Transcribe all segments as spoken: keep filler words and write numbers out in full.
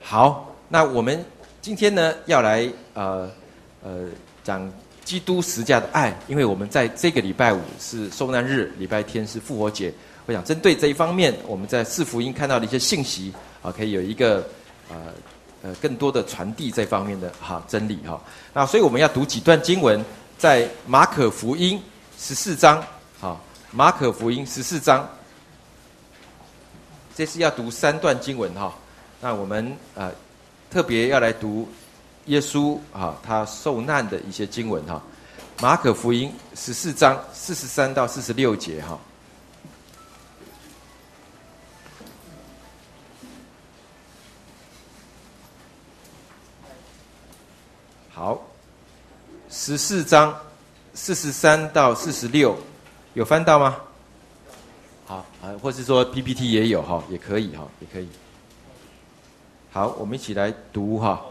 好，那我们今天呢要来呃呃讲基督十架的爱，因为我们在这个礼拜五是受难日，礼拜天是复活节。我想针对这一方面，我们在四福音看到的一些信息啊，可以有一个呃呃更多的传递这方面的哈真理哈。那所以我们要读几段经文，在马可福音十四章，好，马可福音十四章，这是要读三段经文哈。那我们呃特别要来读耶稣啊他受难的一些经文哈。马可福音十四章四十三到四十六节哈。好，十四章四十三到四十六，有翻到吗？好啊，或是说 P P T 也有哈，也可以哈，也可以。好，我们一起来读哈。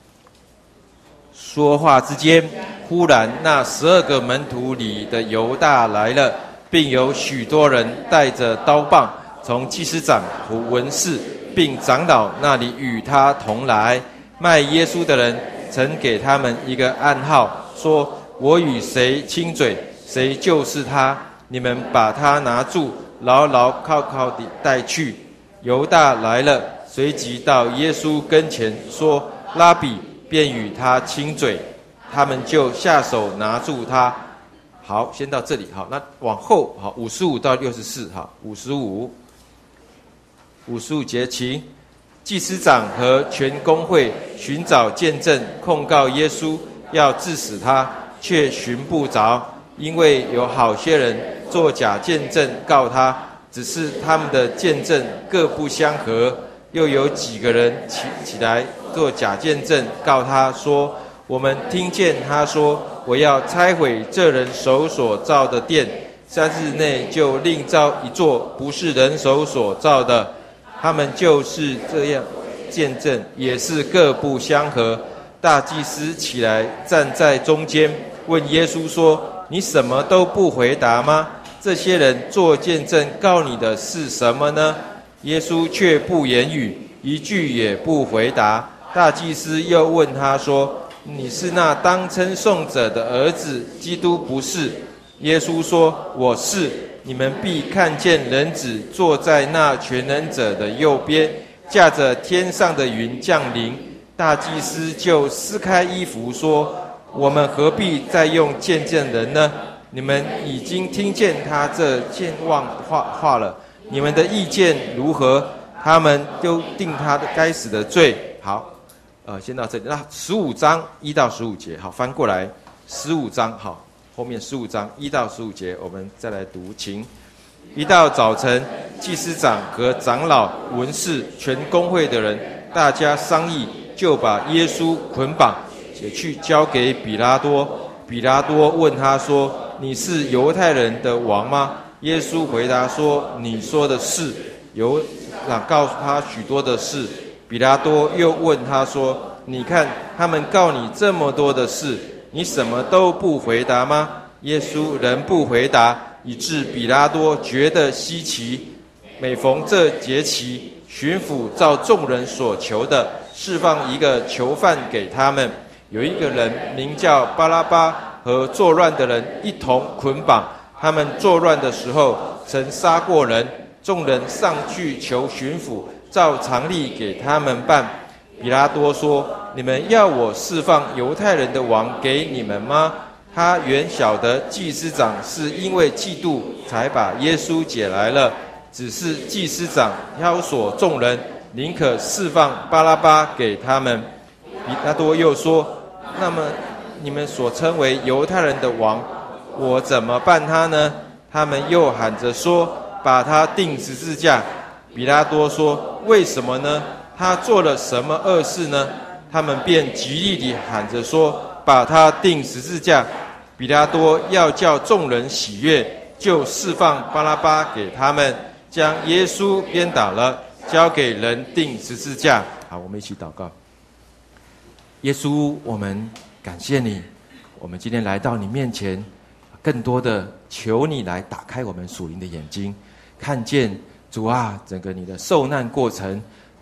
说话之间，忽然那十二个门徒里的犹大来了，并有许多人带着刀棒，从祭司长和文士并长老那里与他同来。卖耶稣的人曾给他们一个暗号，说：我与谁亲嘴，谁就是他。你们把他拿住，牢牢铐铐地带去。犹大来了，随即到耶稣跟前说：拉比，便与他亲嘴。他们就下手拿住他。好，先到这里。好，那往后好，五十五到六十四。好，五十五，五十五节请。祭司长和全公会寻找见证，控告耶稣，要治死他，却寻不着，因为有好些人作假见证告他，只是他们的见证各不相合。又有几个人起起来做假见证告他说：我们听见他说，我要拆毁这人手所造的殿，三日内就另造一座不是人手所造的。他们就是这样见证，也是各不相合。大祭司起来站在中间，问耶稣说：你什么都不回答吗？这些人做见证告你的是什么呢？耶稣却不言语，一句也不回答。大祭司又问他说：你是那当称颂者的儿子，基督不是？耶稣说：我是。你们必看见人子坐在那全能者的右边，驾着天上的云降临。大祭司就撕开衣服说：我们何必再用见证人呢？你们已经听见他这健忘话话了，你们的意见如何？他们就定他的该死的罪。好，呃，先到这里。那十五章一到十五节，好，翻过来，十五章好。后面十五章一到十五节，我们再来读经。一到早晨，祭司长和长老、文士、全公会的人，大家商议，就把耶稣捆绑，且去交给比拉多。比拉多问他说：你是犹太人的王吗？耶稣回答说：你说的是。犹大告诉他许多的事。比拉多又问他说：你看他们告你这么多的事，你什么都不回答吗？耶稣仍不回答，以致比拉多觉得稀奇。每逢这节期，巡抚照众人所求的，释放一个囚犯给他们。有一个人名叫巴拉巴，和作乱的人一同捆绑。他们作乱的时候，曾杀过人。众人上去求巡抚，照常例给他们办。比拉多说：你们要我释放犹太人的王给你们吗？他原晓得祭司长是因为嫉妒才把耶稣解来了，只是祭司长挑唆众人，宁可释放巴拉巴给他们。比拉多又说：那么你们所称为犹太人的王，我怎么办他呢？他们又喊着说：把他钉十字架。比拉多说：为什么呢？他做了什么恶事呢？他们便极力地喊着说：把他钉十字架。比拉多要叫众人喜悦，就释放巴拉巴给他们，将耶稣鞭打了，交给人钉十字架。好，我们一起祷告。耶稣，我们感谢你，我们今天来到你面前，更多的求你来打开我们属灵的眼睛，看见主啊，整个你的受难过程。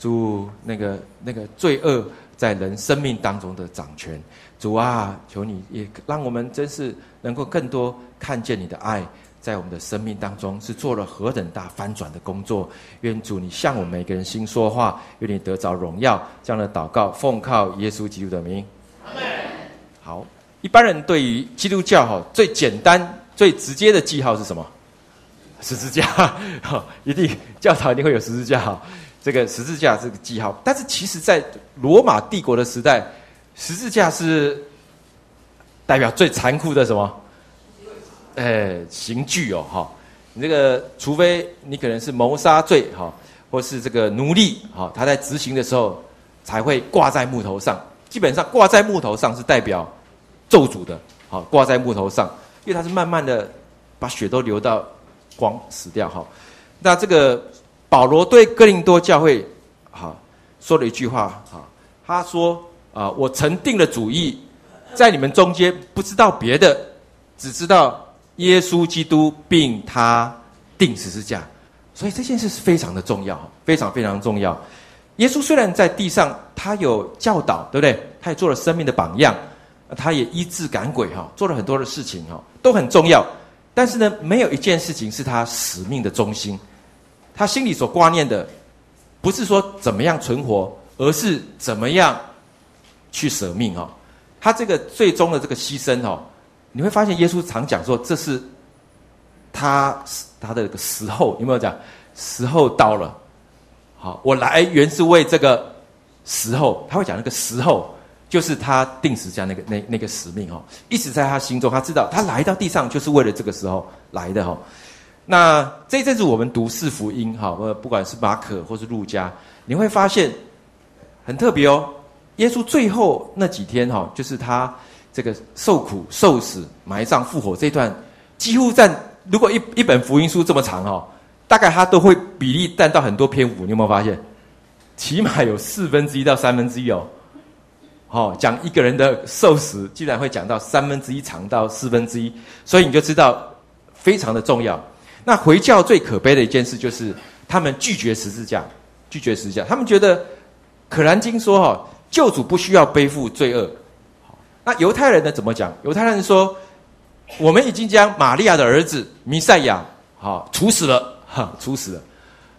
主那个那个罪恶在人生命当中的掌权，主啊，求你也让我们真是能够更多看见你的爱，在我们的生命当中是做了何等大翻转的工作。愿主你向我们每个人心说话，愿你得着荣耀。这样的祷告，奉靠耶稣基督的名。阿们。好，一般人对于基督教哈最简单、最直接的记号是什么？十字架。哈，一定教堂一定会有十字架哈。这个十字架这个记号，但是其实在罗马帝国的时代，十字架是代表最残酷的什么？呃，刑具哦，哈，你这个除非你可能是谋杀罪哈，或是这个奴隶哈，他在执行的时候才会挂在木头上。基本上挂在木头上是代表咒诅的，好，挂在木头上，因为它是慢慢的把血都流到光死掉哈。那这个保罗对哥林多教会哈说了一句话哈，他说啊，我曾定了主意，在你们中间不知道别的，只知道耶稣基督并他钉十字架，所以这件事是非常的重要，非常非常重要。耶稣虽然在地上，他有教导，对不对？他也做了生命的榜样，他也医治赶鬼，哈，做了很多的事情，哈，都很重要。但是呢，没有一件事情是他使命的中心。他心里所挂念的，不是说怎么样存活，而是怎么样去舍命，哈。他这个最终的这个牺牲，哈。你会发现，耶稣常讲说，这是他他的时候，有没有讲？时候到了，好，我来原是为这个时候。他会讲那个时候，就是他定十字架那个那那个使命哈，一直在他心中，他知道他来到地上就是为了这个时候来的哈。那这一阵子我们读四福音哈，不管是马可或是路加，你会发现很特别哦。耶稣最后那几天哈，就是他这个受苦、受死、埋葬、复活这一段，几乎占如果一一本福音书这么长哈，大概他都会比例占到很多篇幅。你有没有发现？起码有四分之一到三分之一哦。好，讲一个人的受死，居然会讲到三分之一长到四分之一，所以你就知道非常的重要。那回教最可悲的一件事就是他们拒绝十字架，拒绝十字架，他们觉得可兰经说哈，救主不需要背负罪恶。那犹太人呢怎么讲？犹太人说，我们已经将玛利亚的儿子弥赛亚好处死了，哈，处死了。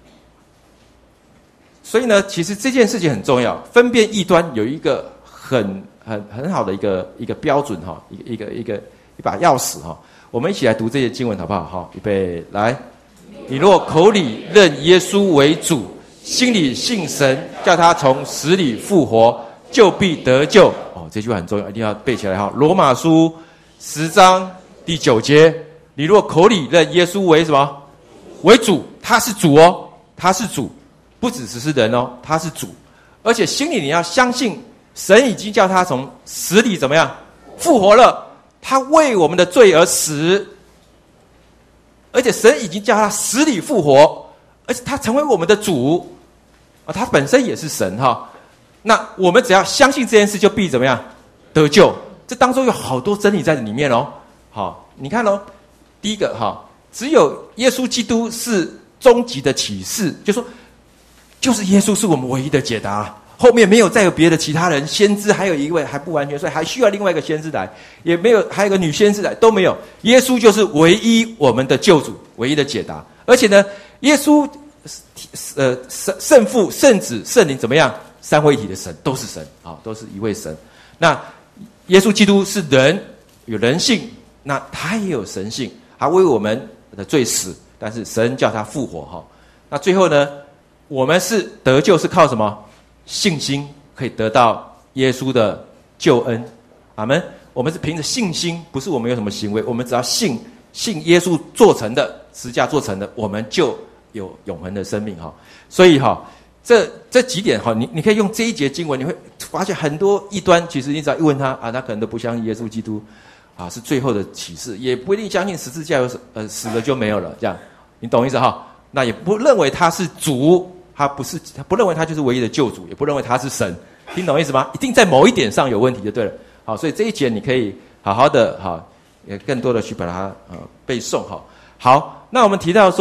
所以呢，其实这件事情很重要，分辨异端有一个很很很好的一个一个标准哈，一个一个一个一把钥匙哈。我们一起来读这些经文好不好？好，预备来。你若口里认耶稣为主，心里信神，叫他从死里复活，就必得救。哦，这句话很重要，一定要背起来哈。罗马书十章第九节，你若口里认耶稣为什么？为主，他是主哦，他是主，不只只是人哦，他是主，而且心里你要相信，神已经叫他从死里怎么样复活了，他为我们的罪而死，而且神已经叫他死里复活，而且他成为我们的主啊，他本身也是神哈。那我们只要相信这件事，就必怎么样得救？这当中有好多真理在里面哦。好，你看哦，第一个哈，只有耶稣基督是终极的启示，就说就是耶稣是我们唯一的解答，后面没有再有别的其他人，先知还有一位还不完全，所以还需要另外一个先知来，也没有还有一个女先知来，都没有，耶稣就是唯一我们的救主，唯一的解答。而且呢，耶稣呃圣圣父、圣子、圣灵怎么样？三位一体的神都是神啊，都是一位神。那耶稣基督是人，有人性，那他也有神性，他为我们的罪死，但是神叫他复活哈。那最后呢，我们是得救是靠什么？信心可以得到耶稣的救恩，阿们。我们是凭着信心，不是我们有什么行为，我们只要信信耶稣做成的，十字架做成的，我们就有永恒的生命哈。所以哈。这这几点哈，你你可以用这一节经文，你会发现很多异端，其实你只要一问他啊，他可能都不相信耶稣基督，啊是最后的启示，也不一定相信十字架有呃死了就没有了，这样你懂意思哈？那也不认为他是主，他不是，他不认为他就是唯一的救主，也不认为他是神，听懂意思吗？一定在某一点上有问题就对了。好，所以这一节你可以好好的哈，也更多的去把它呃背诵哈。好，那我们提到说，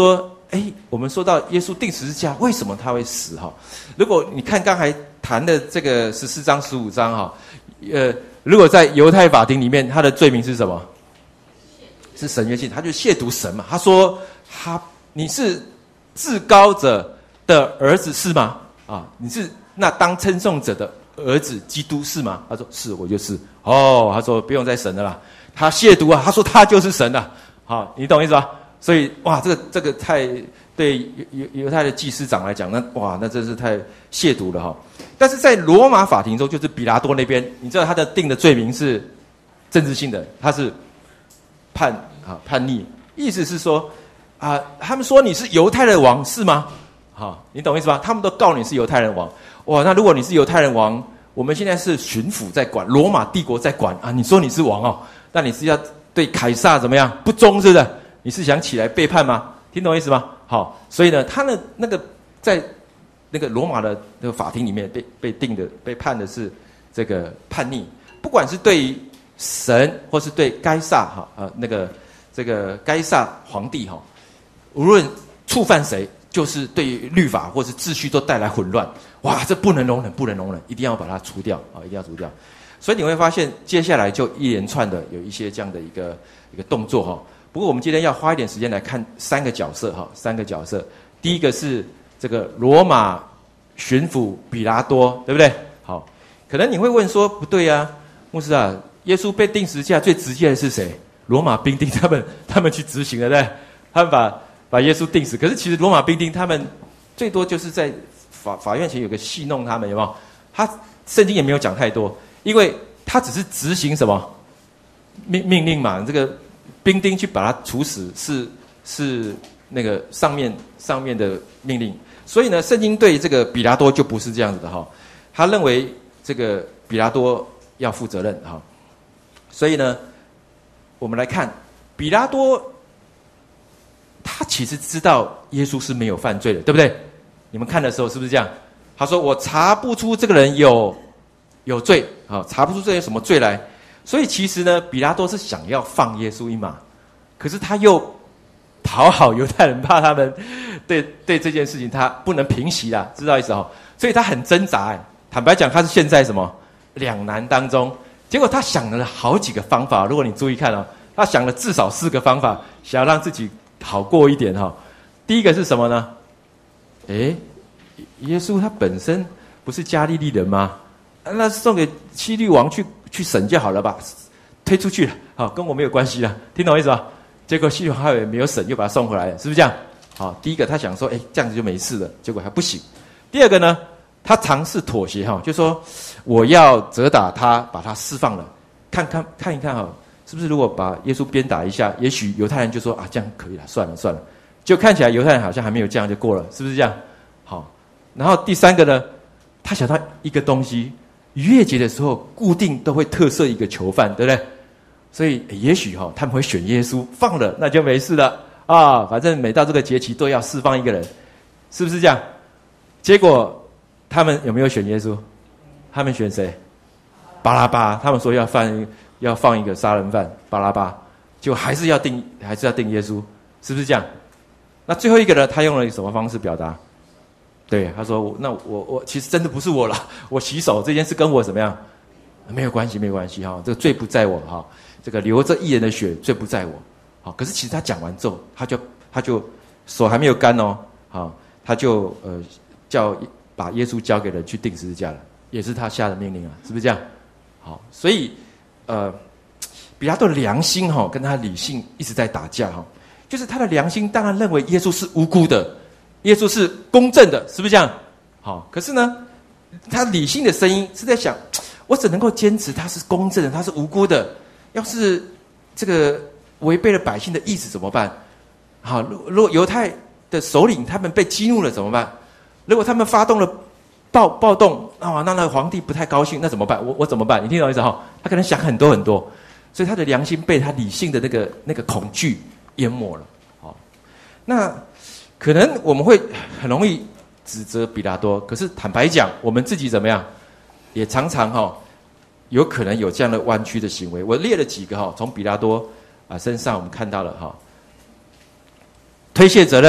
哎，我们说到耶稣钉十字架，为什么他会死哈？如果你看刚才谈的这个十四章、十五章哈，呃，如果在犹太法庭里面，他的罪名是什么？是神约性，他就亵渎神嘛。他说他你是至高者的儿子是吗？啊，你是那当称颂者的儿子基督是吗？他说是，我就是。哦，他说不用再神了啦。他亵渎啊，他说他就是神啊。好，你懂意思吧？所以哇，这个这个太对犹犹太的祭司长来讲，那哇，那真是太亵渎了哈。但是在罗马法庭中，就是比拉多那边，你知道他的定的罪名是政治性的，他是叛啊叛逆，意思是说啊，他们说你是犹太的王是吗？好，你懂意思吧？他们都告你是犹太人王。哇，那如果你是犹太人王，我们现在是巡抚在管，罗马帝国在管啊，你说你是王哦，那你是要对凯撒怎么样不忠是不是？你是想起来背叛吗？听懂意思吗？好，所以呢，他呢那个在那个罗马的那个法庭里面被被定的被判的是这个叛逆，不管是对于神或是对该撒哈呃那个这个该撒皇帝哈，无论触犯谁，就是对于律法或是秩序都带来混乱。哇，这不能容忍，不能容忍，一定要把它除掉啊，一定要除掉。所以你会发现，接下来就一连串的有一些这样的一个一个动作哈。不过我们今天要花一点时间来看三个角色哈，三个角色。第一个是这个罗马巡抚比拉多，对不对？好，可能你会问说，不对啊，牧师啊，耶稣被钉十字架最直接的是谁？罗马兵丁他们他们去执行了，对不对？他们把把耶稣钉死。可是其实罗马兵丁他们最多就是在法法院前有个戏弄他们，有没有？他圣经也没有讲太多，因为他只是执行什么命命令嘛，这个。兵丁去把他处死是是那个上面上面的命令，所以呢，圣经对这个比拉多就不是这样子的哈，他认为这个比拉多要负责任哈，所以呢，我们来看比拉多，他其实知道耶稣是没有犯罪的，对不对？你们看的时候是不是这样？他说我查不出这个人有有罪，好，查不出这有什么罪来。所以其实呢，比拉多是想要放耶稣一马，可是他又讨好犹太人，怕他们对对这件事情他不能平息啦，知道意思哦？所以他很挣扎哎。坦白讲，他是现在什么两难当中。结果他想了好几个方法，如果你注意看哦，他想了至少四个方法，想要让自己好过一点哈、哦。第一个是什么呢？诶，耶稣他本身不是加利利人吗？那送给希律王去去审就好了吧，推出去了，好，跟我没有关系了，听懂我意思吧？结果希律王也没有审，又把他送回来了，是不是这样？好，第一个他想说，哎，这样子就没事了，结果还不行。第二个呢，他尝试妥协哈，就说我要责打他，把他释放了，看看看一看哈，是不是如果把耶稣鞭打一下，也许犹太人就说啊，这样可以了，算了算了，就看起来犹太人好像还没有这样就过了，是不是这样？好，然后第三个呢，他想到一个东西。逾越节的时候，固定都会特赦一个囚犯，对不对？所以也许哈、哦，他们会选耶稣放了，那就没事了啊。反正每到这个节期都要释放一个人，是不是这样？结果他们有没有选耶稣？他们选谁？巴拉巴。他们说要放要放一个杀人犯巴拉巴，就还是要定还是要定耶稣，是不是这样？那最后一个呢？他用了什么方式表达？对，他说：“那我我其实真的不是我了，我洗手这件事跟我怎么样没有关系，没有关系哈，这个罪不在我哈，这个流着义人的血，罪不在我。好，可是其实他讲完之后，他就他就手还没有干哦，好，他就呃叫把耶稣交给人去钉十字架了，也是他下的命令啊，是不是这样？好，所以呃，比拉多的良心哈、哦、跟他理性一直在打架哈、哦，就是他的良心当然认为耶稣是无辜的。”耶稣是公正的，是不是这样？好，可是呢，他理性的声音是在想，我只能够坚持他是公正的，他是无辜的。要是这个违背了百姓的意志怎么办？好，如果犹太的首领他们被激怒了怎么办？如果他们发动了暴暴动啊，那那个皇帝不太高兴，那怎么办？我我怎么办？你听懂意思哈？他可能想很多很多，所以他的良心被他理性的那个那个恐惧淹没了。好，那。可能我们会很容易指责比拉多，可是坦白讲，我们自己怎么样，也常常哈、哦，有可能有这样的弯曲的行为。我列了几个哈、哦，从比拉多啊身上我们看到了哈、哦，推卸责任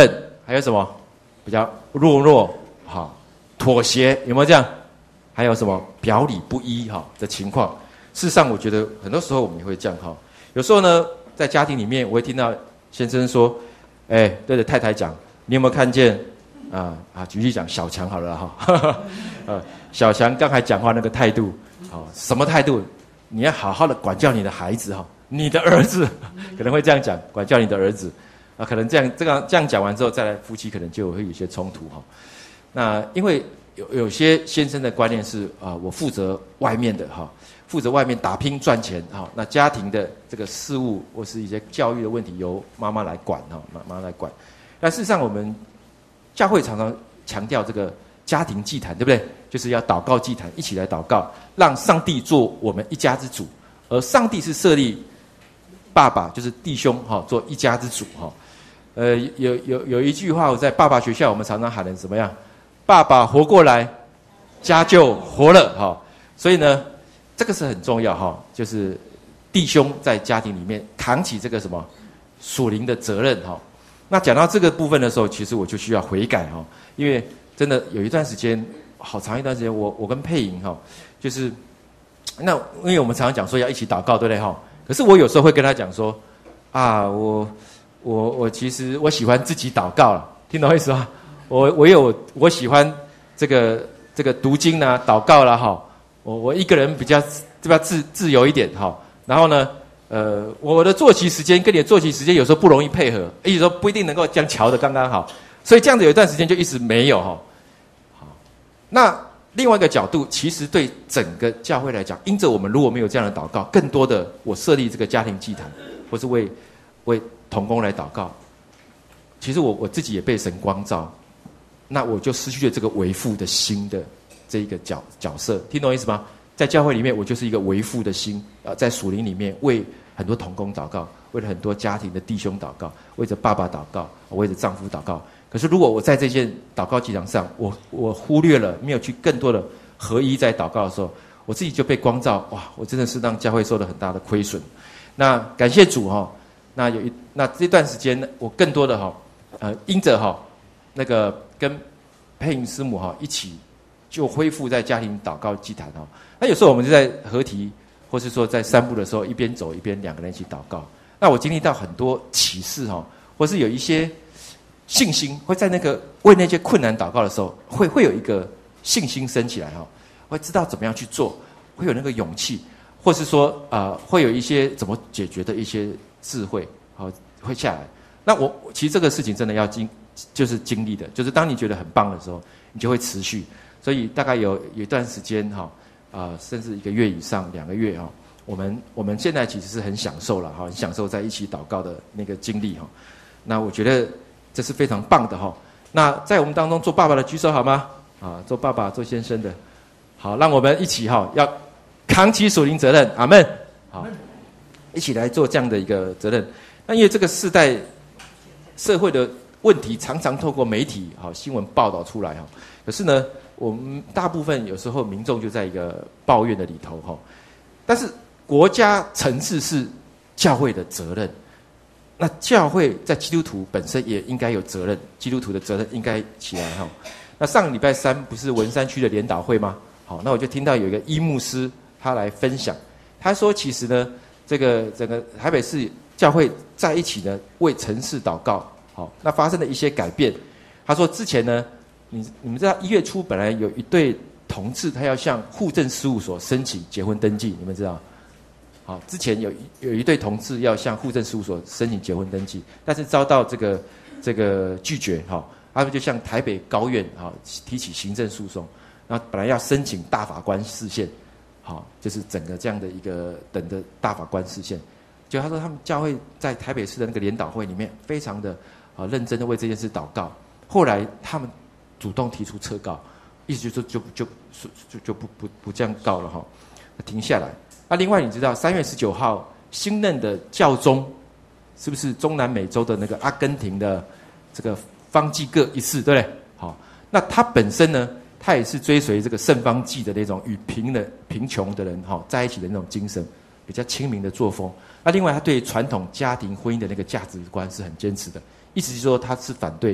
还有什么比较懦弱，好，妥协，有没有这样？还有什么表里不一哈的情况？事实上，我觉得很多时候我们也会这样哈。有时候呢，在家庭里面，我会听到先生说：“哎，对着太太讲，你有没有看见啊啊？举例讲小强好了哈，呃，小强刚才讲话那个态度，好，什么态度？你要好好的管教你的孩子哈，你的儿子可能会这样讲，管教你的儿子啊，可能这样这样这样讲完之后，再来夫妻可能就会有一些冲突哈。那因为有有些先生的观念是啊，我负责外面的哈。”负责外面打拼赚钱，好，那家庭的这个事务或是一些教育的问题由妈妈来管，哈，妈妈来管。但事实上，我们教会常常强调这个家庭祭坛，对不对？就是要祷告祭坛，一起来祷告，让上帝做我们一家之主。而上帝是设立爸爸，就是弟兄，哈，做一家之主，哈。呃，有有有一句话，我在爸爸学校，我们常常喊的怎么样？爸爸活过来，家就活了，哈。所以呢。这个是很重要哈，就是弟兄在家庭里面扛起这个什么属灵的责任哈。那讲到这个部分的时候，其实我就需要悔改哈，因为真的有一段时间，好长一段时间，我我跟佩莹哈，就是那因为我们常常讲说要一起祷告，对不对哈？可是我有时候会跟他讲说啊，我我我其实我喜欢自己祷告了，听懂我意思吗？我我有我喜欢这个这个读经啦、祷告啦哈。我我一个人比较对吧自自由一点哈，然后呢，呃，我的作息时间跟你的作息时间有时候不容易配合，有时候不一定能够将调的刚刚好，所以这样子有一段时间就一直没有哈。好，那另外一个角度，其实对整个教会来讲，因着我们如果没有这样的祷告，更多的我设立这个家庭祭坛，或是为为同工来祷告，其实我我自己也被神光照，那我就失去了这个为父的心的。这一个角角色，听懂意思吗？在教会里面，我就是一个为父的心啊，在属灵里面为很多同工祷告，为了很多家庭的弟兄祷告，为着爸爸祷告，为着丈夫祷告。可是如果我在这件祷告祭坛上，我我忽略了，没有去更多的合一在祷告的时候，我自己就被光照，哇！我真的是让教会受了很大的亏损。那感谢主哈，那有一那这段时间，我更多的哈，呃，因着哈那个跟佩莹师母哈一起。就恢复在家庭祷告祭坛哈，那有时候我们就在合体，或是说在散步的时候，一边走一边两个人一起祷告。那我经历到很多启示哈，或是有一些信心，会在那个为那些困难祷告的时候，会会有一个信心升起来哈，会知道怎么样去做，会有那个勇气，或是说啊、呃，会有一些怎么解决的一些智慧，好会下来。那我其实这个事情真的要经，就是经历的，就是当你觉得很棒的时候，你就会持续。所以大概有有一段时间哈，啊、呃，甚至一个月以上，两个月哈，我们我们现在其实是很享受了哈，很享受在一起祷告的那个经历哈。那我觉得这是非常棒的哈。那在我们当中做爸爸的举手好吗？啊，做爸爸做先生的，好，让我们一起哈，要扛起属灵责任，阿们。好，一起来做这样的一个责任。那因为这个世代社会的问题常常透过媒体哈新闻报道出来哈，可是呢。我们大部分有时候民众就在一个抱怨的里头哈，但是国家层次是教会的责任，那教会在基督徒本身也应该有责任，基督徒的责任应该起来哈。那上个礼拜三不是文山区的联祷会吗？好，那我就听到有一个医牧师他来分享，他说其实呢，这个整个台北市教会在一起呢为城市祷告，好，那发生了一些改变。他说之前呢。你你们知道一月初本来有一对同志，他要向户政事务所申请结婚登记，你们知道？好，之前有有一对同志要向户政事务所申请结婚登记，但是遭到这个这个拒绝，哈，他们就向台北高院哈提起行政诉讼，那本来要申请大法官释宪，好，就是整个这样的一个等的大法官释宪，就他说他们教会在台北市的那个联祷会里面，非常的啊认真的为这件事祷告，后来他们。主动提出撤告，意思就是就就就就就不不不这样告了哈，停下来。那另外你知道三月十九号新任的教宗是不是中南美洲的那个阿根廷的这个方济各一世，对不对？好，那他本身呢，他也是追随这个圣方济的那种与贫的贫穷的人哈在一起的那种精神，比较亲民的作风。那另外他对传统家庭婚姻的那个价值观是很坚持的，意思是说他是反对。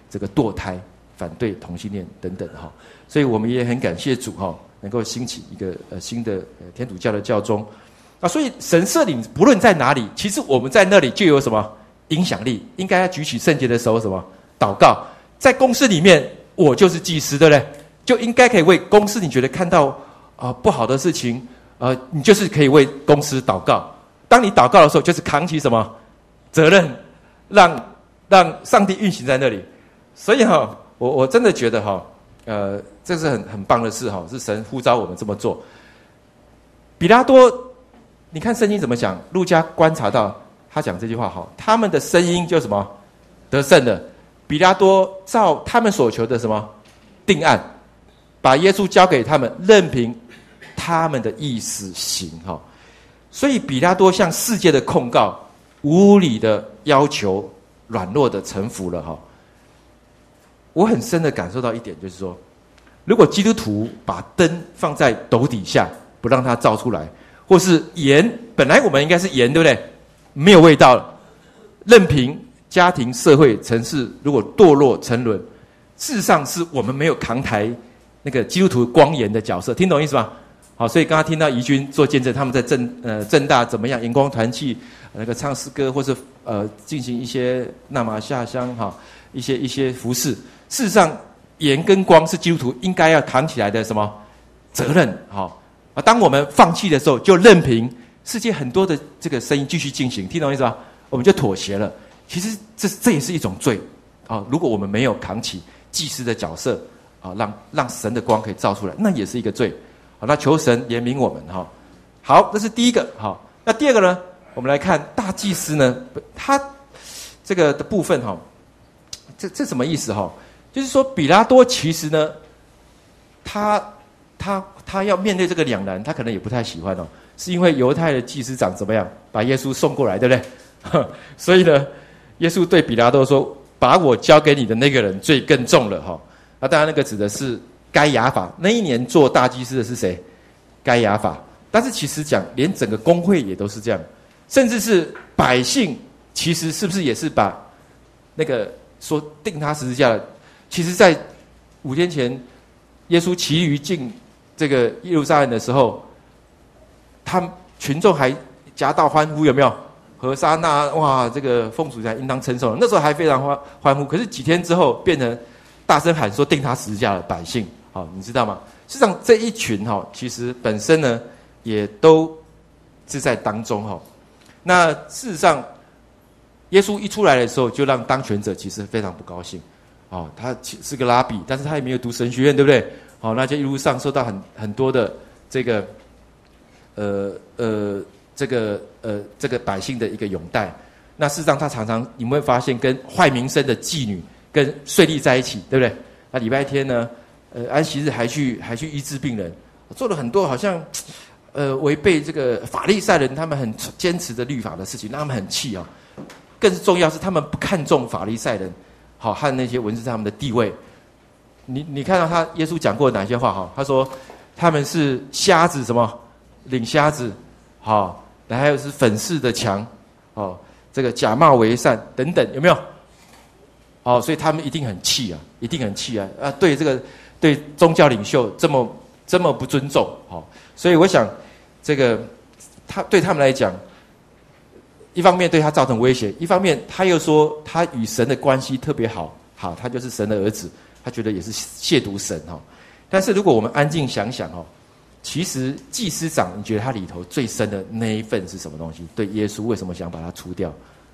这个堕胎、反对同性恋等等哈。所以我们也很感谢主哈，能够兴起一个呃新的呃天主教的教宗啊。所以神设领不论在哪里，其实我们在那里就有什么影响力。应该要举起圣洁的手，什么祷告。在公司里面，我就是祭司，对不对？就应该可以为公司，你觉得看到啊、呃、不好的事情，呃，你就是可以为公司祷告。当你祷告的时候，就是扛起什么责任，让让上帝运行在那里。所以哈，我我真的觉得哈。呃，这是很很棒的事哈，是神呼召我们这么做。比拉多，你看圣经怎么讲？路加观察到他讲这句话哈，他们的声音就什么得胜了。比拉多照他们所求的什么定案，把耶稣交给他们，任凭他们的意思行哈。所以比拉多向世界的控告、无理的要求、软弱的臣服了哈。我很深的感受到一点，就是说，如果基督徒把灯放在斗底下，不让它照出来，或是盐，本来我们应该是盐，对不对？没有味道了，任凭家庭、社会、城市如果堕落沉沦，事实上是我们没有扛抬那个基督徒光盐的角色，听懂意思吗？好，所以刚刚听到怡君做见证，他们在正呃正大怎么样，荧光团契那个唱诗歌，或是呃进行一些纳玛下香哈，一些一些服事。事实上，盐跟光是基督徒应该要扛起来的什么责任？哈啊！当我们放弃的时候，就任凭世界很多的这个声音继续进行，听懂意思吧？我们就妥协了。其实这这也是一种罪啊！如果我们没有扛起祭司的角色啊，让让神的光可以照出来，那也是一个罪。好，那求神怜悯我们哈。好，这是第一个。好，那第二个呢？我们来看大祭司呢，他这个的部分哈，这这什么意思哈？就是说，比拉多其实呢，他他他要面对这个两难，他可能也不太喜欢哦，是因为犹太的祭司长怎么样把耶稣送过来，对不对？所以呢，耶稣对比拉多说：“把我交给你的那个人罪更重了。”哈，那当然那个指的是该亚法。那一年做大祭司的是谁？该亚法。但是其实讲，连整个公会也都是这样，甚至是百姓，其实是不是也是把那个说钉他十字架的？其实，在五天前，耶稣骑驴进这个耶路撒冷的时候，他们群众还夹道欢呼，有没有？何沙那哇，这个奉主才应当称颂。那时候还非常欢欢呼。可是几天之后，变成大声喊说钉他十字架的百姓，好，你知道吗？事实上，这一群哈，其实本身呢，也都是在当中哈。那事实上，耶稣一出来的时候，就让当权者其实非常不高兴。哦，他是个拉比，但是他也没有读神学院，对不对？好、哦，那就一路上受到很很多的这个，呃呃，这个呃这个百姓的一个拥戴。那事实上，他常常你们会发现，跟坏名声的妓女跟税吏在一起，对不对？那礼拜天呢，呃，安息日还去还去医治病人，做了很多好像，呃，违背这个法利赛人他们很坚持的律法的事情，让他们很气啊、哦。更是重要是，他们不看重法利赛人。好，和那些文士他们的地位，你你看到他耶稣讲过哪些话哈？他说他们是瞎子，什么领瞎子，好，还有是粉饰的墙，哦，这个假冒为善等等，有没有？哦，所以他们一定很气啊，一定很气啊！啊，对这个对宗教领袖这么这么不尊重，好，所以我想这个他对他们来讲。一方面对他造成威胁，一方面他又说他与神的关系特别好，好，他就是神的儿子，他觉得也是亵渎神哈。但是如果我们安静想想哦，其实祭司长，你觉得他里头最深的那一份是什么东西？对耶稣为什么想把他除掉？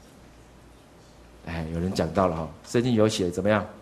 哎，有人讲到了哈，圣经有写怎么样？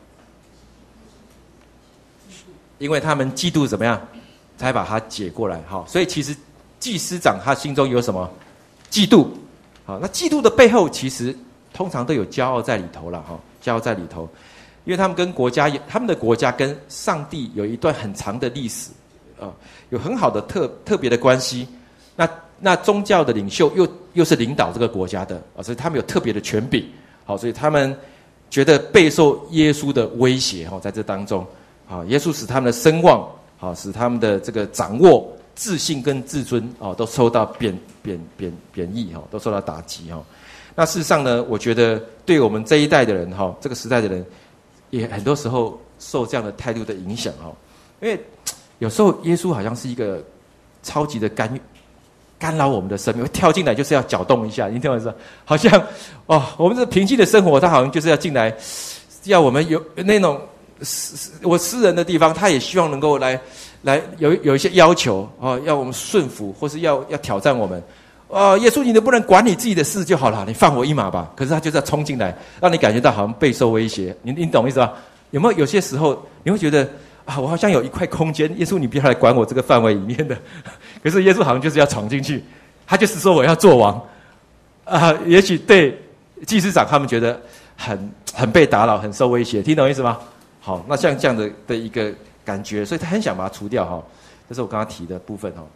因为他们嫉妒怎么样，才把他解过来哈。所以其实祭司长他心中有什么嫉妒？好，那嫉妒的背后，其实通常都有骄傲在里头了哈，骄傲在里头，因为他们跟国家，他们的国家跟上帝有一段很长的历史，啊，有很好的特特别的关系。那那宗教的领袖又又是领导这个国家的啊，所以他们有特别的权柄。好，所以他们觉得备受耶稣的威胁哈，在这当中，啊，耶稣使他们的声望，好，使他们的这个掌握。自信跟自尊哦，都受到贬贬贬贬义哈，都受到打击哈。那事实上呢，我觉得对我们这一代的人哈，这个时代的人， 也很多时候受这样的态度的影响哦，因为有时候耶稣好像是一个超级的干预。干扰我们的生命，跳进来就是要搅动一下，你听我说，好像哦，我们这平静的生活，他好像就是要进来，要我们有那种我私人的地方，他也希望能够来来有有一些要求哦，要我们顺服，或是要要挑战我们。哦，耶稣，你能不能管你自己的事就好了？你放我一马吧。可是他就是要冲进来，让你感觉到好像备受威胁。你你懂意思吧？有没有有些时候你会觉得啊，我好像有一块空间，耶稣你不要来管我这个范围里面的。可是耶稣好像就是要闯进去，他就是说我要做王，啊、呃，也许对祭司长他们觉得很很被打扰，很受威胁，听懂意思吗？好，那像这样的的一个感觉，所以他很想把它除掉哈，这是我刚刚提的部分哈。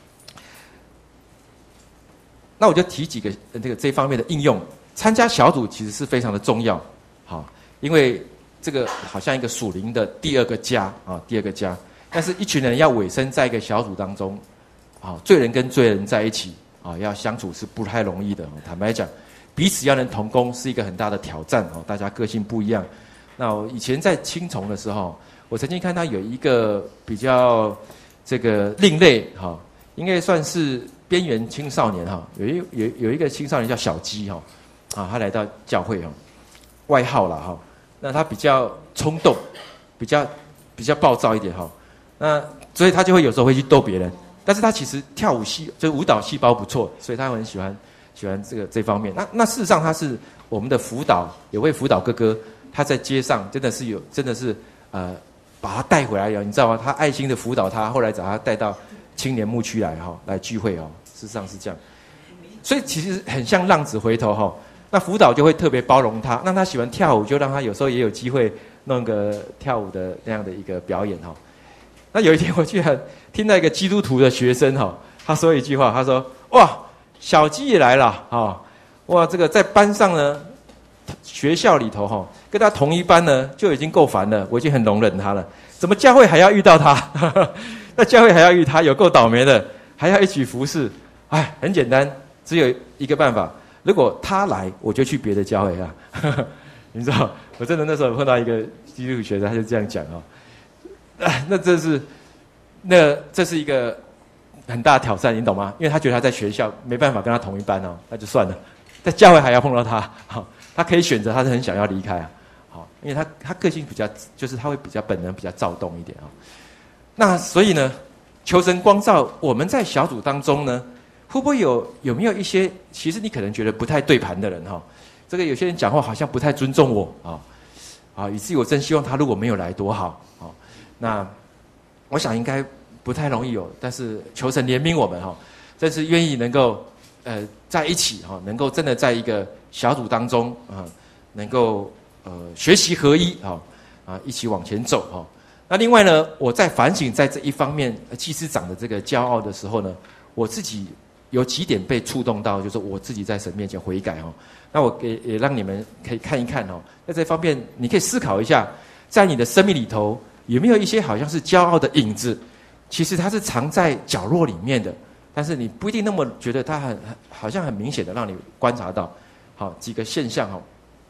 那我就提几个这个这方面的应用，参加小组其实是非常的重要，好，因为这个好像一个属灵的第二个家啊，第二个家，但是一群人要委身在一个小组当中。啊，罪人跟罪人在一起啊，要相处是不太容易的。坦白讲，彼此要能同工是一个很大的挑战哦。大家个性不一样。那我以前在青虫的时候，我曾经看他有一个比较这个另类哈，应该算是边缘青少年哈。有一有有一个青少年叫小鸡哈，啊，他来到教会哈，外号啦哈。那他比较冲动，比较比较暴躁一点哈。那所以他就会有时候会去逗别人。但是他其实跳舞细，就是舞蹈细胞不错，所以他很喜欢喜欢这个这方面。那那事实上他是我们的辅导，有位辅导哥哥，他在街上真的是有，真的是呃把他带回来了，你知道吗？他爱心的辅导他，后来找他带到青年牧区来哈，来聚会哦。事实上是这样，所以其实很像浪子回头哈。那辅导就会特别包容他，让他喜欢跳舞，就让他有时候也有机会弄个跳舞的那样的一个表演哈。那有一天我居然听到一个基督徒的学生哈，他说一句话，他说：“哇，小鸡也来了啊！哇，这个在班上呢，学校里头哈，跟他同一班呢就已经够烦了，我已经很容忍他了，怎么教会还要遇到他？那教会还要遇他，有够倒霉的，还要一起服侍。哎，很简单，只有一个办法，如果他来，我就去别的教会啊。你知道，我真的那时候碰到一个基督徒学生，他就这样讲哦。”那这是，那这是一个很大的挑战，你懂吗？因为他觉得他在学校没办法跟他同一班哦，那就算了，在教会还要碰到他，好，他可以选择，他是很想要离开啊，好，因为他他个性比较，就是他会比较本能比较躁动一点啊。那所以呢，求神光照我们在小组当中呢，会不会有有没有一些，其实你可能觉得不太对盘的人哈？这个有些人讲话好像不太尊重我啊，啊，以至于我真希望他如果没有来多好啊。那我想应该不太容易有，但是求神怜悯我们哈，真是愿意能够呃在一起哈，能够真的在一个小组当中啊，能够呃学习合一哈啊，一起往前走哈。那另外呢，我在反省在这一方面祭司长的这个骄傲的时候呢，我自己有几点被触动到，就是我自己在神面前悔改哈。那我给也让你们可以看一看哦，在这方面你可以思考一下，在你的生命里头。有没有一些好像是骄傲的影子？其实它是藏在角落里面的，但是你不一定那么觉得它很很好像很明显的让你观察到。好，几个现象哈。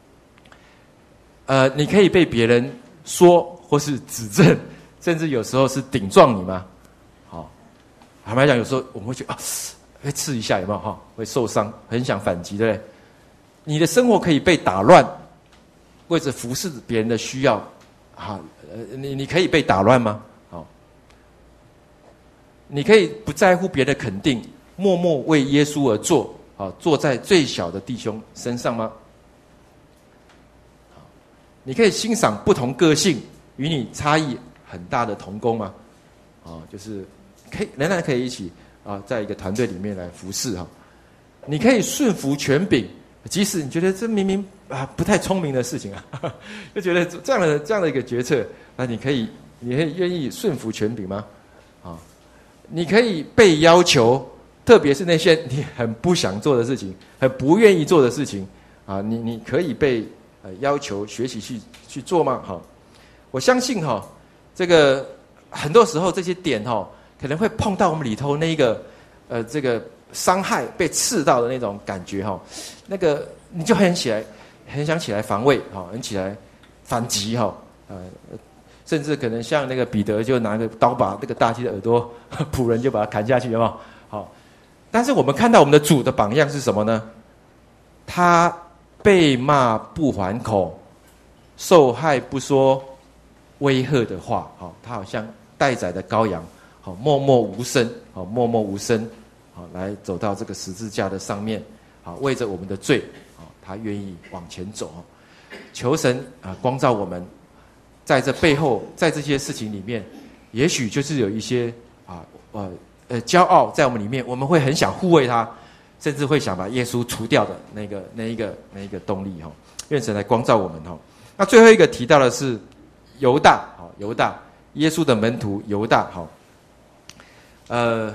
呃，你可以被别人说或是指正，甚至有时候是顶撞你吗？好，坦白讲，有时候我们会觉得啊，会刺一下，有没有哈？会受伤，很想反击，对不对？你的生活可以被打乱，为着服侍别人的需要，好。呃，你你可以被打乱吗？好，你可以不在乎别人的肯定，默默为耶稣而做，好，坐在最小的弟兄身上吗？好，你可以欣赏不同个性与你差异很大的同工吗？啊，就是可以仍然可以一起啊，在一个团队里面来服侍哈。你可以顺服权柄，即使你觉得这明明啊不太聪明的事情啊，呵呵就觉得这样的这样的一个决策。那你可以，你可以愿意顺服权柄吗？啊，你可以被要求，特别是那些你很不想做的事情，很不愿意做的事情，啊，你你可以被呃要求学习去去做吗？好，我相信哈、哦，这个很多时候这些点哈、哦，可能会碰到我们里头那个呃这个伤害被刺到的那种感觉哈、哦，那个你就很起来，很想起来防卫哈，很起来。 反击哈，呃，甚至可能像那个彼得就拿个刀把那个大鸡的耳朵，仆人就把它砍下去，有没有？好，但是我们看到我们的主的榜样是什么呢？他被骂不还口，受害不说威吓的话，好，他好像待宰的羔羊，好，默默无声，好，默默无声，好，来走到这个十字架的上面，好，为着我们的罪，好，他愿意往前走。求神啊光照我们，在这背后，在这些事情里面，也许就是有一些啊呃呃骄傲在我们里面，我们会很想护卫他，甚至会想把耶稣除掉的那个那一个那一个动力哈。愿神来光照我们哈。那最后一个提到的是犹大，好，犹大，耶稣的门徒犹大，好，呃，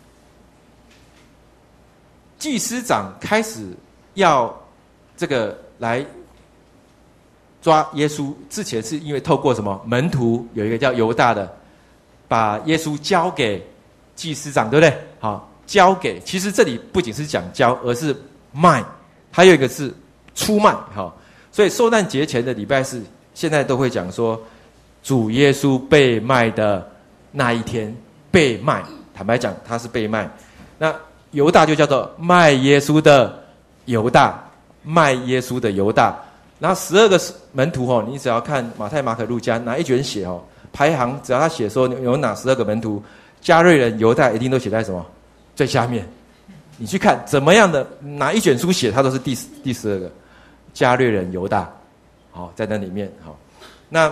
祭司长开始要这个来抓耶稣之前，是因为透过什么？门徒有一个叫犹大的，把耶稣交给祭司长，对不对？好，交给。其实这里不仅是讲交，而是卖，还有一个是出卖。好，所以受难节前的礼拜四，现在都会讲说，主耶稣被卖的那一天被卖。坦白讲，他是被卖。那犹大就叫做卖耶稣的犹大，卖耶稣的犹大。然后十二个门徒哦，你只要看马太、马可、路加哪一卷写哦，排行只要他写说有哪十二个门徒，加瑞人犹大一定都写在什么最下面。你去看怎么样的哪一卷书写，他都是第第十二个，加瑞人犹大，好，在那里面好。那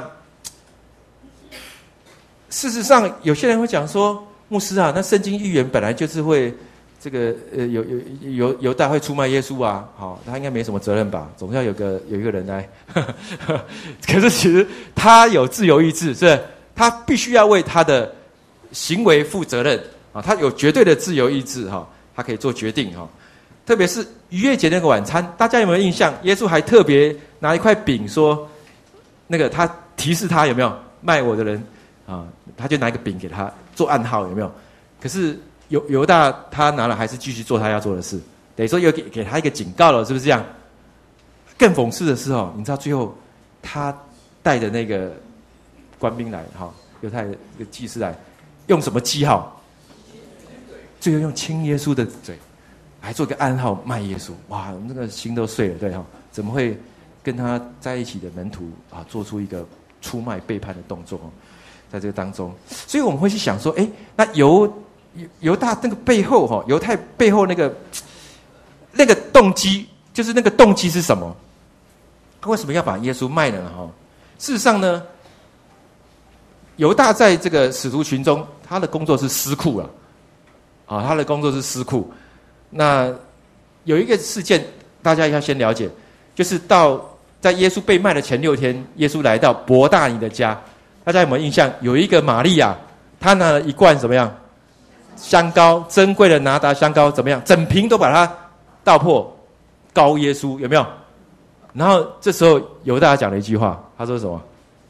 事实上，有些人会讲说，牧师啊，那圣经预言本来就是会。这个呃，有有犹犹大会出卖耶稣啊，好，他应该没什么责任吧？总要有个有一个人来，呵呵可是其实他有自由意志，是不是？他必须要为他的行为负责任啊，他有绝对的自由意志哈，他可以做决定哈。特别是逾越节那个晚餐，大家有没有印象？耶稣还特别拿一块饼说，那个他提示他有没有卖我的人啊？他就拿一个饼给他做暗号，有没有？可是。犹犹大他拿了还是继续做他要做的事，等于说又给给他一个警告了，是不是这样？更讽刺的是哦，你知道最后他带着那个官兵来，哈，犹太的一个祭司来，用什么记号？最后用亲耶稣的嘴，还做个暗号卖耶稣。哇，我们这个心都碎了，对哈？怎么会跟他在一起的门徒啊，做出一个出卖背叛的动作？在这个当中，所以我们会去想说，哎，那犹犹大那个背后哈，犹太背后那个那个动机，就是那个动机是什么？他为什么要把耶稣卖了呢？哈，事实上呢，犹大在这个使徒群中，他的工作是司库了，啊，他的工作是司库。那有一个事件，大家要先了解，就是到在耶稣被卖的前六天，耶稣来到伯大尼的家，大家有没有印象？有一个玛利亚，她拿了一罐怎么样？香膏，珍贵的拿达香膏怎么样？整瓶都把它倒破，膏耶稣，有没有？然后这时候犹大讲了一句话，他说什么？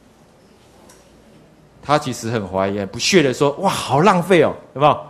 他其实很怀疑、很不屑的说：“哇，好浪费哦，有没有？”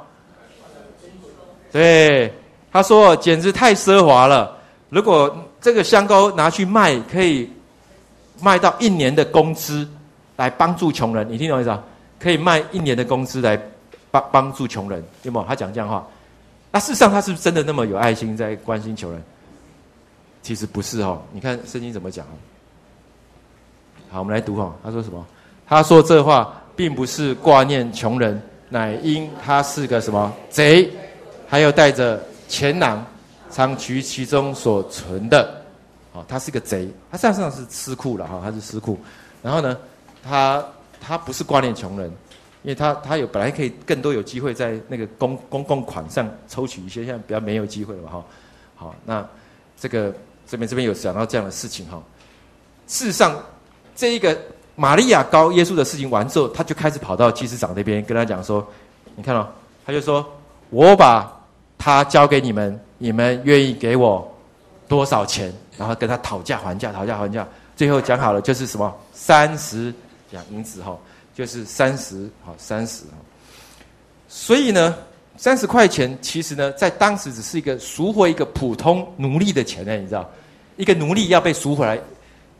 对，他说：“简直太奢华了！如果这个香膏拿去卖，可以卖到一年的工资来帮助穷人。你听懂意思啊？可以卖一年的工资来。”帮帮助穷人，有没有？他讲这样的话，那事实上他是不是真的那么有爱心，在关心穷人？其实不是哦。你看圣经怎么讲？好，我们来读哈。他说什么？他说这话并不是挂念穷人，乃因他是个什么贼，还有带着钱囊，常取其中所存的。哦，他是个贼，他实际上是司库了哈，他是司库。然后呢，他他不是挂念穷人。因为他他有本来可以更多有机会在那个公公共款上抽取一些，现在比较没有机会了哈。好，那这个这边这边有讲到这样的事情哈。事实上，这一个玛利亚膏耶稣的事情完之后，他就开始跑到祭司长那边跟他讲说：“你看哦，他就说我把他交给你们，你们愿意给我多少钱？”然后跟他讨价还价，讨价还价，最后讲好了就是什么三十两银子哈。就是三十，好三十，所以呢，三十块钱其实呢，在当时只是一个赎回一个普通奴隶的钱呢，你知道，一个奴隶要被赎回来，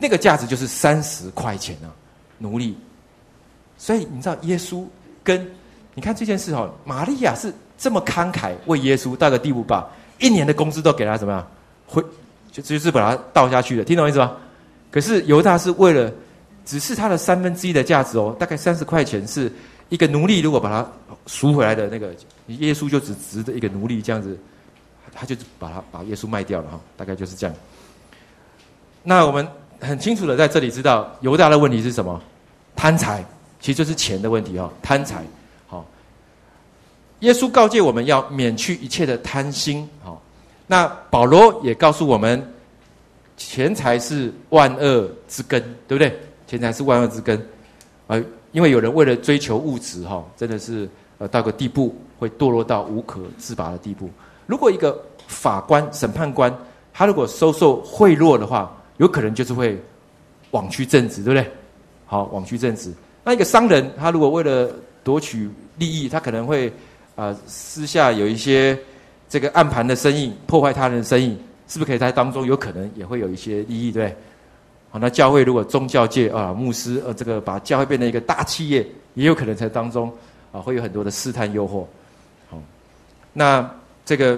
那个价值就是三十块钱啊，奴隶。所以你知道耶稣跟你看这件事哈，玛利亚是这么慷慨为耶稣到个地步，把一年的工资都给他怎么样，会就就是把他倒下去的，听懂意思吗？可是犹大是为了只是他的三分之一的价值哦，大概三十块钱是一个奴隶，如果把它赎回来的那个，耶稣就只值得一个奴隶这样子，他就把他把耶稣卖掉了哈，大概就是这样。那我们很清楚的在这里知道犹大的问题是什么？贪财，其实就是钱的问题哈，贪财。好，耶稣告诫我们要免去一切的贪心。好，那保罗也告诉我们，钱财是万恶之根，对不对？钱财是万恶之根，呃，因为有人为了追求物质哈，真的是呃到个地步会堕落到无可自拔的地步。如果一个法官、审判官，他如果收受贿赂的话，有可能就是会枉屈正直，对不对？好，枉屈正直。那一个商人，他如果为了夺取利益，他可能会呃私下有一些这个暗盘的生意，破坏他人的生意，是不是可以在当中有可能也会有一些利益，对不对？好，那教会如果宗教界啊，牧师呃，这个把教会变成一个大企业，也有可能在当中啊，会有很多的试探诱惑。好，那这个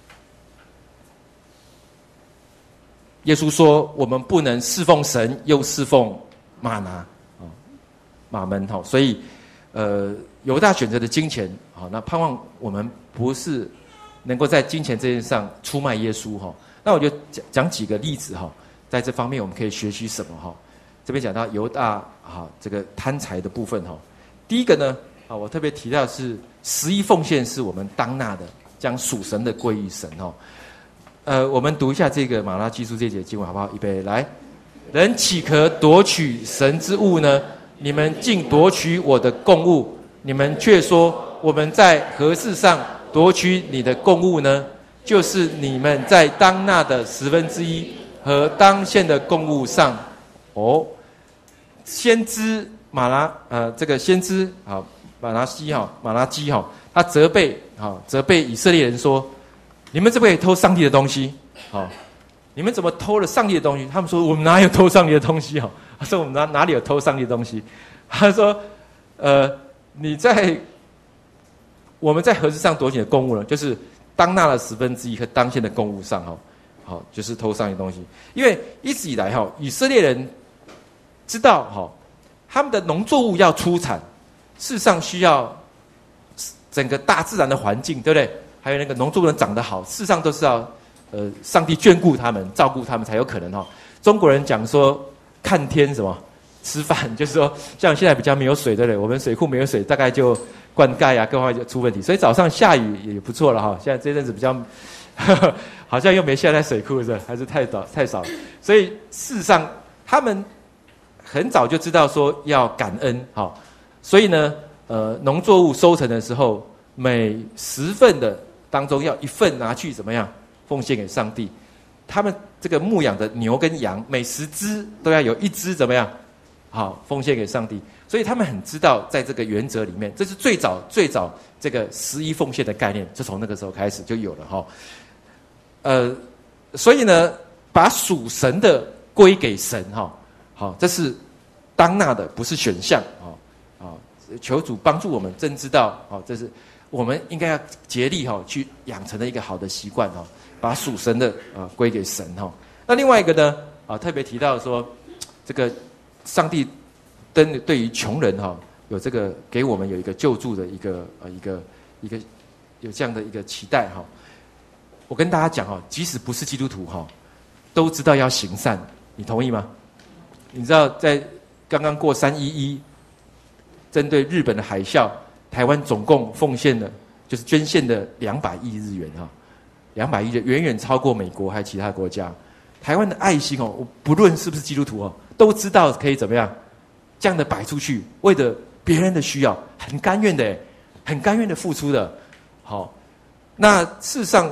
耶稣说，我们不能侍奉神又侍奉玛拿啊，马门哈，所以呃，犹大选择的金钱好，那盼望我们不是能够在金钱这件事上出卖耶稣哈。那我就讲讲几个例子哈。在这方面我们可以学习什么哈？这边讲到犹大啊，这个贪财的部分哈。第一个呢啊，我特别提到的是十一奉献是我们当纳的，将属神的归于神哈。呃，我们读一下这个马拉基书这节经文好不好？预备来，人岂可夺取神之物呢？你们竟夺取我的供物，你们却说我们在何事上夺取你的供物呢？就是你们在当纳的十分之一。和当献的供物上，哦，先知马拉呃，这个先知啊马拉西哈马拉基哈，他责备啊责备以色列人说，你们怎么可以偷上帝的东西？好，你们怎么偷了上帝的东西？他们说我们哪有偷上帝的东西？哈，他说我们哪哪里有偷上帝的东西？他说，呃，你在我们在何事上夺取的供物呢？就是当纳了十分之一和当献的供物上哈。好，就是偷上的东西，因为一直以来哈，以色列人知道哈，他们的农作物要出产，事实上需要整个大自然的环境，对不对？还有那个农作物能长得好，事实上都是要呃上帝眷顾他们、照顾他们才有可能哈。中国人讲说看天什么吃饭，就是说像现在比较没有水，对不对？我们水库没有水，大概就灌溉啊各方面就出问题，所以早上下雨也不错了哈。现在这阵子比较。呵呵，好像又没下在水库是吧？还是太少太少，所以事实上他们很早就知道说要感恩，好，所以呢，呃，农作物收成的时候，每十份的当中要一份拿去怎么样奉献给上帝？他们这个牧养的牛跟羊，每十只都要有一只怎么样好奉献给上帝？所以他们很知道在这个原则里面，这是最早最早这个十一奉献的概念，就从那个时候开始就有了哈。呃，所以呢，把属神的归给神哈，好，这是当纳的，不是选项啊啊！求主帮助我们，真知道啊，这是我们应该要竭力哈去养成的一个好的习惯哈，把属神的啊归给神哈。那另外一个呢啊，特别提到说，这个上帝对对于穷人哈，有这个给我们有一个救助的一个呃一个一个有这样的一个期待哈。我跟大家讲哈，即使不是基督徒哈，都知道要行善，你同意吗？你知道在刚刚过三一一，针对日本的海啸，台湾总共奉献了就是捐献的两百亿日元哈，两百亿的远远超过美国还有其他国家。台湾的爱心哦，我不论是不是基督徒哦，都知道可以怎么样这样的摆出去，为了别人的需要，很甘愿的，很甘愿的付出的。好，那事实上。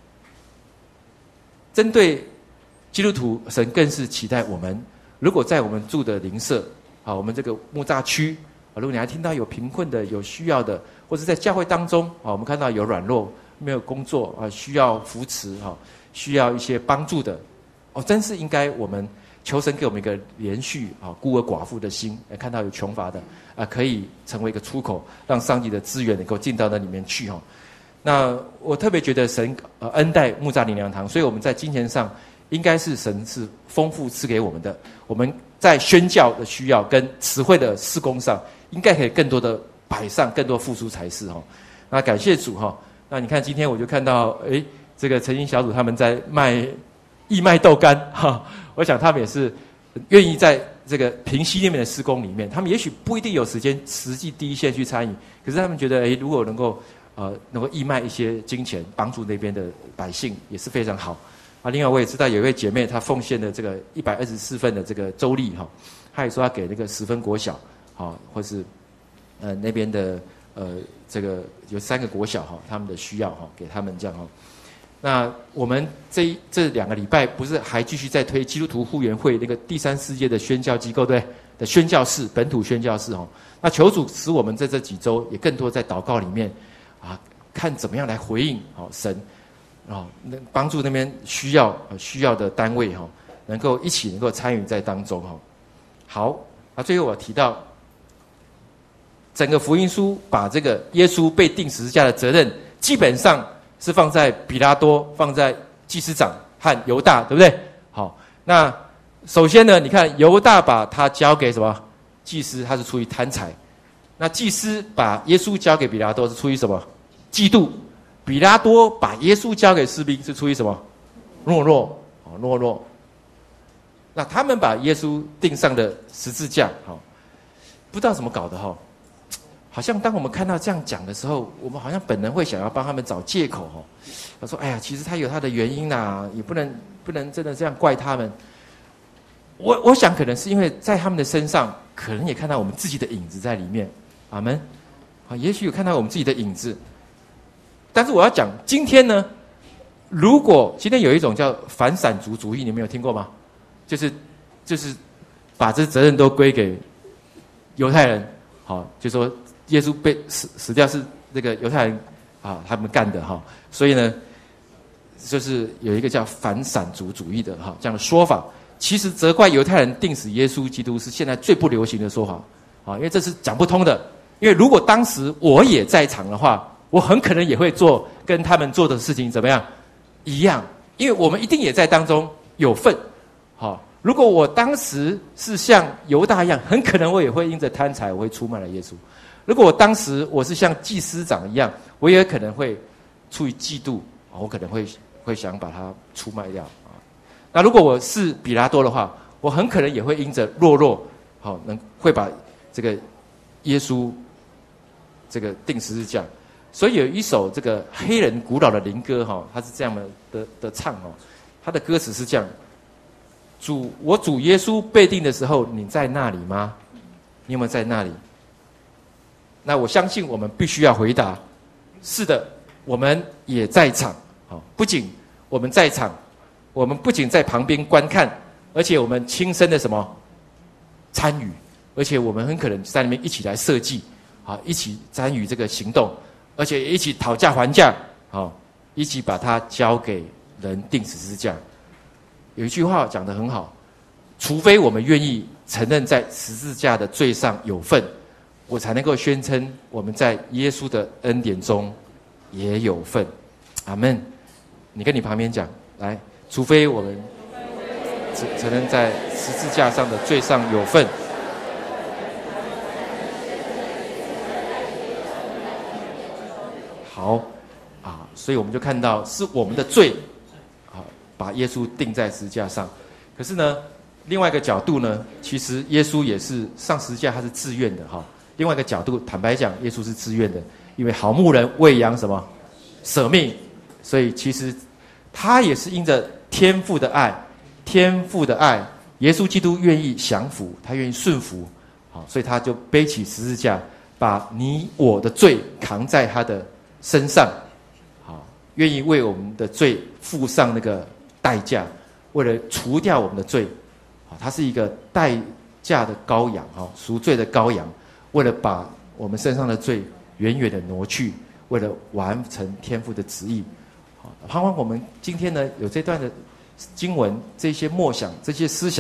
针对基督徒，神更是期待我们，如果在我们住的邻舍，啊，我们这个木栅区，啊，如果你还听到有贫困的、有需要的，或者在教会当中，啊，我们看到有软弱、没有工作，啊，需要扶持，哈，需要一些帮助的，哦，真是应该我们求神给我们一个连续啊孤儿寡妇的心，看到有穷乏的啊，可以成为一个出口，让上帝的资源能够进到那里面去哈。那我特别觉得神呃恩待木栅灵粮堂，所以我们在金钱上应该是神是丰富赐给我们的。我们在宣教的需要跟词汇的事工上，应该可以更多的摆上，更多付出才是哈。那感谢主哈。那你看今天我就看到，诶，这个诚心小组他们在卖义卖豆干哈，我想他们也是愿意在这个平溪那边的事工里面，他们也许不一定有时间实际第一线去参与，可是他们觉得，诶，如果能够呃能够义卖一些金钱，帮助那边的百姓也是非常好。啊，另外我也知道有一位姐妹，她奉献的这个一百二十四份的这个周历哈，她也说她给那个十分国小，好，或是呃那边的呃这个有三个国小哈，他们的需要哈，给他们这样哈。那我们这这两个礼拜不是还继续在推基督徒护援会那个第三世界的宣教机构对的宣教士，本土宣教士哈。那求主使我们在这几周也更多在祷告里面啊，看怎么样来回应好神。哦，那帮助那边需要需要的单位哈，能够一起能够参与在当中哈。好，那最后我提到，整个福音书把这个耶稣被钉十字架的责任，基本上是放在比拉多、放在祭司长和犹大，对不对？好，那首先呢，你看犹大把他交给什么祭司，他是出于贪财；那祭司把耶稣交给比拉多是出于什么嫉妒。比拉多把耶稣交给士兵是出于什么？懦弱，哦，懦弱。那他们把耶稣钉上的十字架，好，不知道怎么搞的哈。好像当我们看到这样讲的时候，我们好像本能会想要帮他们找借口哈。他说：“哎呀，其实他有他的原因啦，也不能不能真的这样怪他们。”我我想可能是因为在他们的身上，可能也看到我们自己的影子在里面。阿们。啊，也许有看到我们自己的影子。但是我要讲，今天呢，如果今天有一种叫反闪族主义，你们有听过吗？就是就是把这责任都归给犹太人，好，就说耶稣被死死掉是那个犹太人啊他们干的哈，所以呢，就是有一个叫反闪族主义的哈这样的说法。其实责怪犹太人钉死耶稣基督是现在最不流行的说法啊，因为这是讲不通的。因为如果当时我也在场的话，我很可能也会做跟他们做的事情怎么样一样，因为我们一定也在当中有份。好，如果我当时是像犹大一样，很可能我也会因着贪财，我会出卖了耶稣。如果我当时我是像祭司长一样，我也可能会出于嫉妒，我可能会会想把他出卖掉啊。那如果我是比拉多的话，我很可能也会因着懦弱，好，能会把这个耶稣这个钉十字架。所以有一首这个黑人古老的灵歌哈，它是这样的的的唱哦，它的歌词是这样：主，我主耶稣被钉的时候，你在那里吗？你有没有在那里？那我相信我们必须要回答：是的，我们也在场。好，不仅我们在场，我们不仅在旁边观看，而且我们亲身的什么参与，而且我们很可能在那边一起来设计，好，一起参与这个行动。而且一起讨价还价，好，一起把它交给人钉十字架。有一句话讲得很好，除非我们愿意承认在十字架的罪上有份，我才能够宣称我们在耶稣的恩典中也有份。阿们。你跟你旁边讲，来，除非我们承认在十字架上的罪上有份。好啊，所以我们就看到是我们的罪啊，把耶稣钉在十字架上。可是呢，另外一个角度呢，其实耶稣也是上十字架，他是自愿的哈。另外一个角度，坦白讲，耶稣是自愿的，因为好牧人喂养什么舍命，所以其实他也是因着天父的爱，天父的爱，耶稣基督愿意降服，他愿意顺服，好，所以他就背起十字架，把你我的罪扛在他的身上，好，愿意为我们的罪付上那个代价，为了除掉我们的罪，好，它是一个代价的羔羊，哈，赎罪的羔羊，为了把我们身上的罪远远的挪去，为了完成天父的旨意，好，盼望我们今天呢有这段的经文，这些默想，这些思想，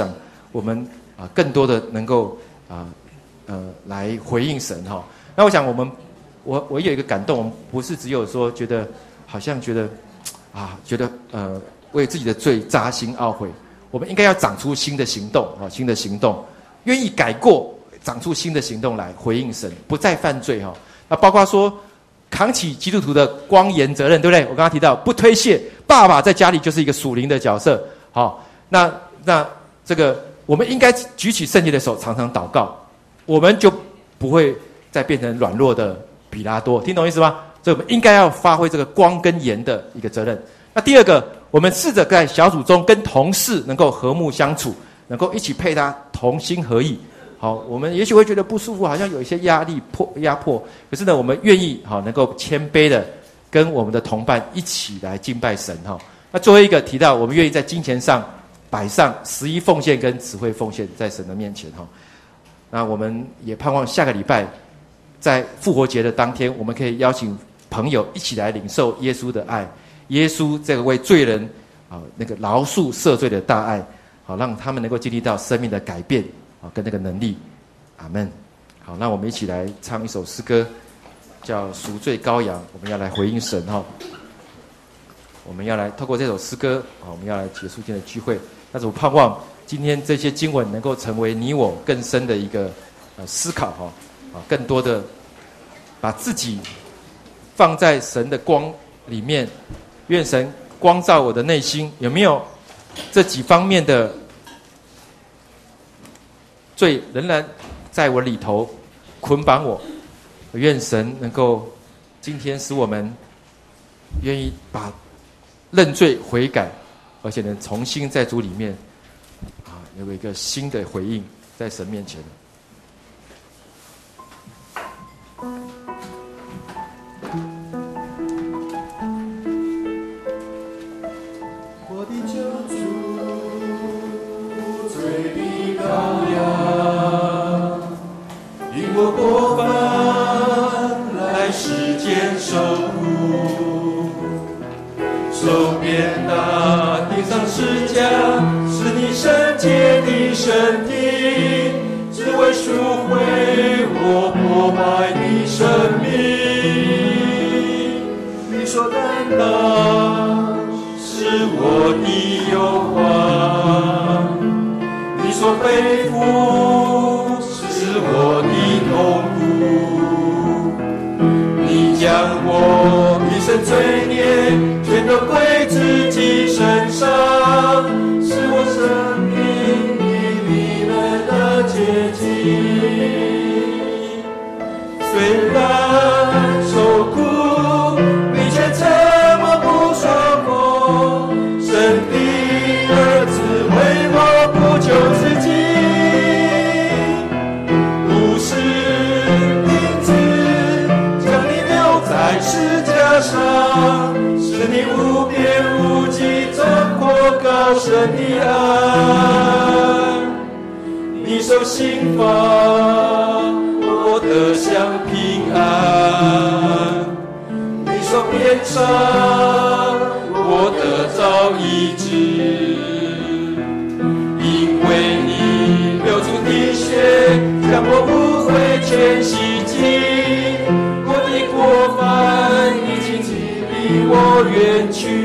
我们啊更多的能够啊呃来回应神哈。那我想我们我我有一个感动，我们不是只有说觉得好像觉得啊觉得呃为自己的罪扎心懊悔，我们应该要长出新的行动啊，新的行动，愿意改过，长出新的行动来回应神，不再犯罪哈。那包括说扛起基督徒的光严责任，对不对？我刚刚提到不推卸，爸爸在家里就是一个属灵的角色。好，那那这个我们应该举起圣洁的手，常常祷告，我们就不会再变成软弱的比拉多，听懂意思吗？所以我们应该要发挥这个光跟盐的一个责任。那第二个，我们试着在小组中跟同事能够和睦相处，能够一起配搭，同心合意。好，我们也许会觉得不舒服，好像有一些压力迫压迫，可是呢，我们愿意好能够谦卑的跟我们的同伴一起来敬拜神哈。那最后一个提到，我们愿意在金钱上摆上十一奉献跟慈惠奉献在神的面前哈。那我们也盼望下个礼拜，在复活节的当天，我们可以邀请朋友一起来领受耶稣的爱，耶稣这个为罪人啊那个饶恕赦罪的大爱，好让他们能够经历到生命的改变啊跟那个能力，阿们。好，那我们一起来唱一首诗歌，叫《赎罪羔羊》，我们要来回应神哈。我们要来透过这首诗歌，我们要来结束今天的聚会。但是我盼望今天这些经文能够成为你我更深的一个呃思考哈，啊，更多的把自己放在神的光里面，愿神光照我的内心，有没有这几方面的罪仍然在我里头捆绑我？愿神能够今天使我们愿意把认罪悔改，而且能重新在主里面啊有一个新的回应在神面前。 我的救主，罪的羔羊，因我过犯来世间受苦，受鞭打钉上十架，是你圣洁的身体，只为赎回我破败的生命。你所担当是我的忧患，你所背负是我的痛苦，你将我一生罪孽全都归自己身上，是我生命的迷人的结晶。虽然受苦，你却怎么不说过，神的儿子为我不救自己，不是钉子将你留在十架上，是你无边无际走过高深的爱，你受刑罚，我得享平安，你受鞭伤，我得着医治，因为你流出的血，将我污秽全洗净，我的过犯已经离我远去。